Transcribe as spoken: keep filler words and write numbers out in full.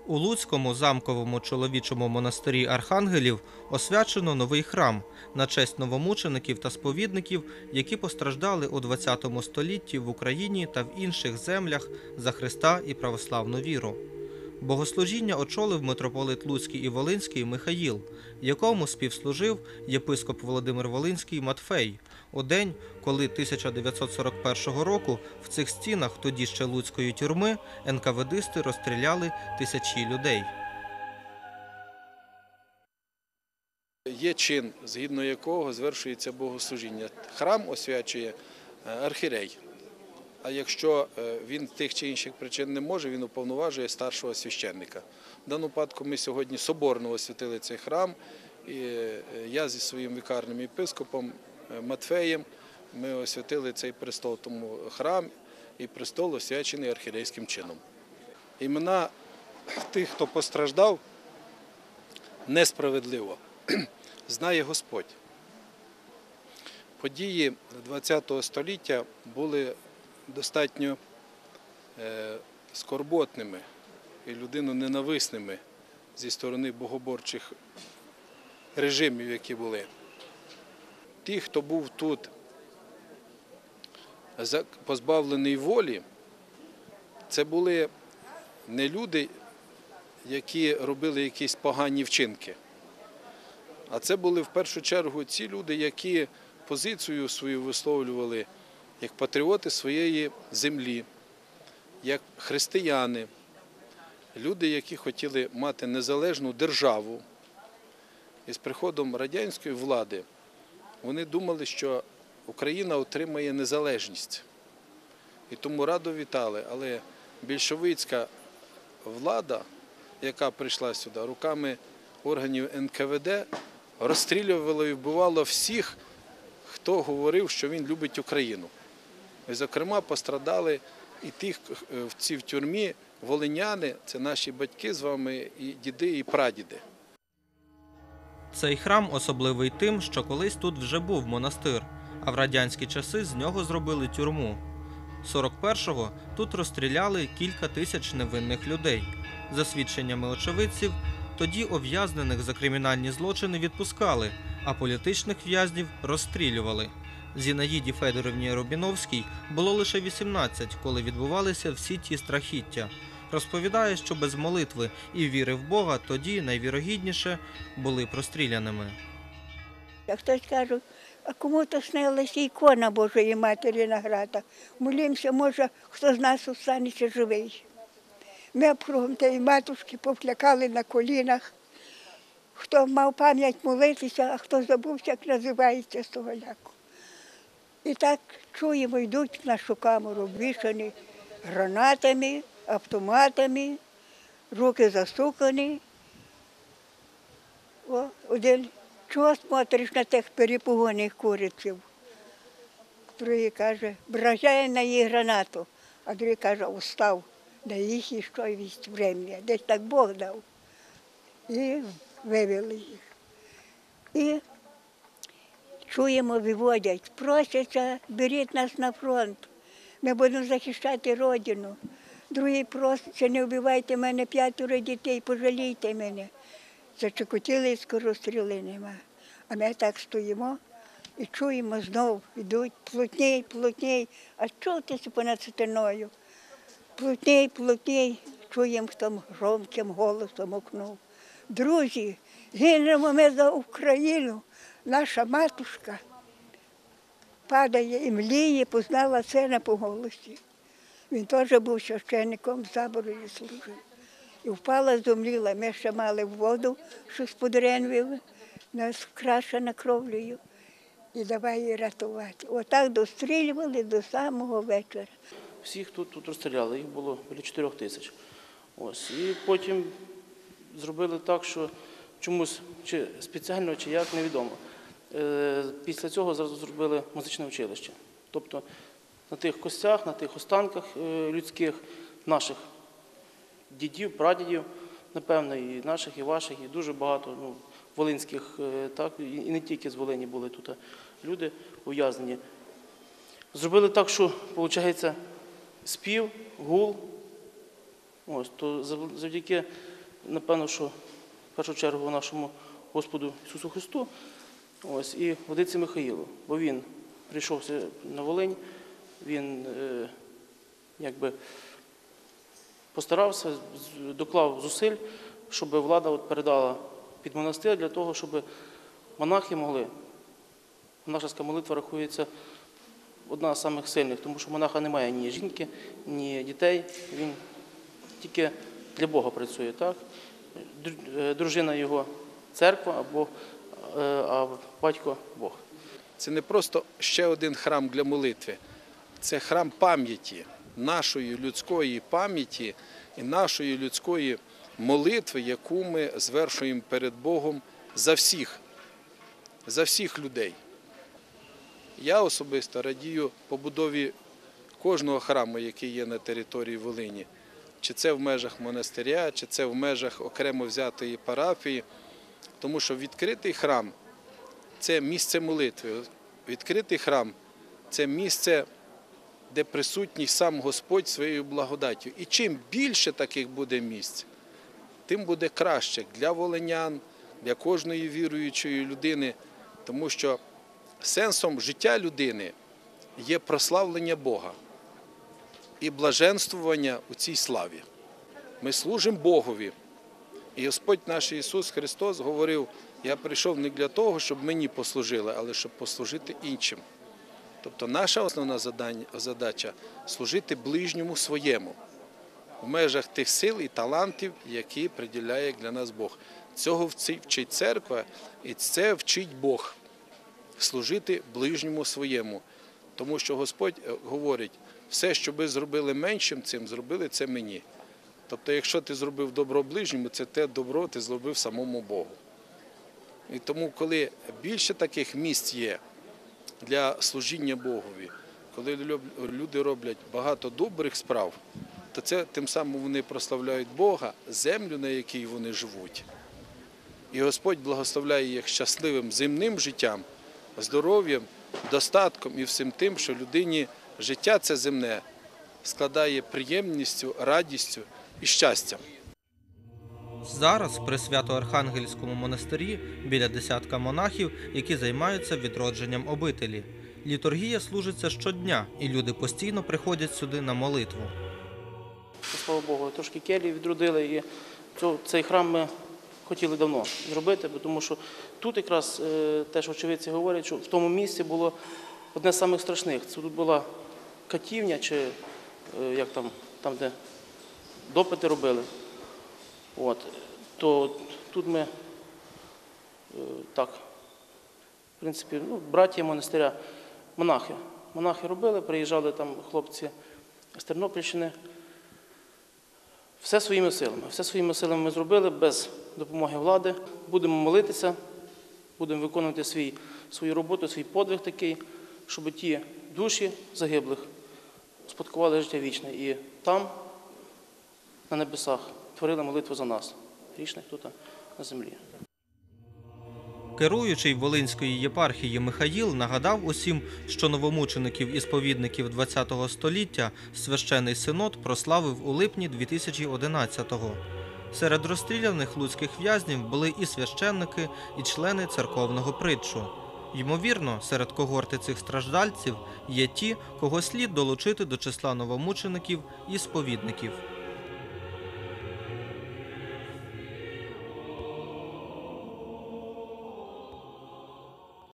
У Луцькому замковому чоловічому монастирі Архангелів освячено новий храм на честь новомучеників та сповідників, які постраждали у двадцятому столітті в Україні та в інших землях за Христа і православну віру. Богослужіння очолив митрополит Луцький і Волинський Михаїл, якому співслужив єпископ Володимир Волинський Матфей, у день, коли тисяча дев'ятсот сорок першого року в цих стінах тоді ще Луцької тюрми ен ка ве дисти розстріляли тисячі людей. Є чин, згідно якого звершується богослужіння. Храм освячує архієрей. А якщо він тих чи інших причин не може, він уповноважує старшого священника. В даному випадку ми сьогодні соборно освятили цей храм. І я зі своїм вікарним єпископом Матфеєм ми освятили цей престол, тому храм і престол освячений архієрейським чином. Імена тих, хто постраждав несправедливо, знає Господь. Події двадцятого століття були достатньо скорботними і людиноненависними зі сторони богоборчих режимів, які були. Ті, хто був тут позбавлений волі, це були не люди, які робили якісь погані вчинки, а це були в першу чергу ці люди, які позицію свою висловлювали як патріоти своєї землі, як християни, люди, які хотіли мати незалежну державу. І з приходом радянської влади вони думали, що Україна отримає незалежність. І тому радо вітали. Але більшовицька влада, яка прийшла сюди, руками органів ен ка ве де розстрілювала і вбивала всіх, хто говорив, що він любить Україну. І, зокрема, пострадали і ті, ці в тюрмі, волиняни, це наші батьки з вами, і діди, і прадіди. Цей храм особливий тим, що колись тут вже був монастир, а в радянські часи з нього зробили тюрму. сорок першого тут розстріляли кілька тисяч невинних людей. За свідченнями очевидців, тоді ув'язнених за кримінальні злочини відпускали, а політичних в'язнів розстрілювали. Зінаїді Федорівні Рубіновській було лише вісімнадцять, коли відбувалися всі ті страхіття. Розповідає, що без молитви і віри в Бога тоді, найвірогідніше, були простріляними. Як хтось каже, а кому-то снилася ікона Божої Матері на гратах. Молімося, може, хто з нас останеться живий. Ми обкругом тієї матушки повлякали на колінах. Хто мав пам'ять молитися, а хто забувся, як називається з того ляку. І так чуємо, йдуть в нашу камеру, обвішані гранатами, автоматами, руки засукані. О, один, чого смотриш на тих перепуганих куриців? Другий каже, вражає на її гранату, а другий каже, устав, на їх і що вість врем'я, десь так Бог дав. І вивели їх. І чуємо, виводять, просяться, беріть нас на фронт, ми будемо захищати родину. Другий проситься, не вбивайте мене, п'ятеро дітей, пожалійте мене. Зачекотіли і скоро стріли нема. А ми так стоїмо і чуємо знов, йдуть плотній, плотній, а чутися понад стіною. Плотній, плотній, чуємо, хто громким голосом окнув. Друзі, гинемо ми за Україну, наша матушка падає і мліє, познала сина по голосі. Він теж був священником, заборою служив. І впала, зумліла. Ми ще мали воду, що з-под ренвів, нас вкрашена кровлею. І давай її рятувати. Отак дострілювали до самого вечора. Всіх тут, тут розстріляли, їх було біля чотирьох тисяч. Ось. І потім зробили так, що чомусь, чи спеціально, чи як, невідомо. Після цього зразу зробили музичне училище. Тобто на тих костях, на тих останках людських, наших дідів, прадідів, напевно, і наших, і ваших, і дуже багато ну, волинських, так, і не тільки з Волині були тут люди ув'язнені. Зробили так, що, виходить, спів, гул, ось, то завдяки напевно, що в першу чергу нашому Господу Ісусу Христу, ось, і Владиці Михаїлу, бо він прийшов на Волинь, він е, якби постарався, доклав зусиль, щоб влада от передала під монастир для того, щоб монахи могли. Монашеська молитва рахується одна з самих сильних, тому що монаха немає ні жінки, ні дітей, він тільки для Бога працює, так? Дружина його церква, або а батько Бог. Це не просто ще один храм для молитви, це храм пам'яті, нашої людської пам'яті і нашої людської молитви, яку ми звершуємо перед Богом за всіх, за всіх людей. Я особисто радію побудові кожного храму, який є на території Волині. Чи це в межах монастиря, чи це в межах окремо взятої парафії. Тому що відкритий храм – це місце молитви. Відкритий храм – це місце, де присутній сам Господь своєю благодаттю. І чим більше таких буде місць, тим буде краще для волинян, для кожної віруючої людини. Тому що сенсом життя людини є прославлення Бога і блаженствування у цій славі. Ми служимо Богові. І Господь наш Ісус Христос говорив: я прийшов не для того, щоб мені послужили, але щоб послужити іншим. Тобто наша основна задача – служити ближньому своєму в межах тих сил і талантів, які приділяє для нас Бог. Цього вчить церква і це вчить Бог – служити ближньому своєму. Тому що Господь говорить: все, що ви зробили меншим цим, зробили це мені. Тобто, якщо ти зробив добро ближньому, це те добро ти зробив самому Богу. І тому, коли більше таких місць є для служіння Богові, коли люди роблять багато добрих справ, то це тим самим вони прославляють Бога, землю, на якій вони живуть. І Господь благословляє їх щасливим земним життям, здоров'ям, достатком і всім тим, що людині життя це земне складає приємністю, радістю і щастям. Зараз при Свято-Архангельському монастирі біля десятка монахів, які займаються відродженням обителі. Літургія служиться щодня, і люди постійно приходять сюди на молитву. Слава Богу, трошки келії відродили, і цей храм ми хотіли давно зробити, тому що тут якраз теж очевидці говорять, що в тому місці було одне з самих страшних. Це тут була катівня, чи як там, там де допити робили. От, то тут ми так, в принципі, ну, братія монастиря, монахи. Монахи робили, приїжджали там хлопці з Тернопільщини. Все своїми силами. Все своїми силами ми зробили, без допомоги влади. Будемо молитися, будемо виконувати свій, свою роботу, свій подвиг такий, щоб ті душі загиблих спадкували життя вічне. І там, на небесах, творили молитву за нас, грішних тут на землі. Керуючий Волинської єпархії Михаїл нагадав усім, що новомучеників і сповідників ХХ століття Священний Синод прославив у липні дві тисячі одинадцятого. Серед розстріляних луцьких в'язнів були і священники, і члени церковного притчу. Ймовірно, серед когорти цих страждальців є ті, кого слід долучити до числа новомучеників і сповідників.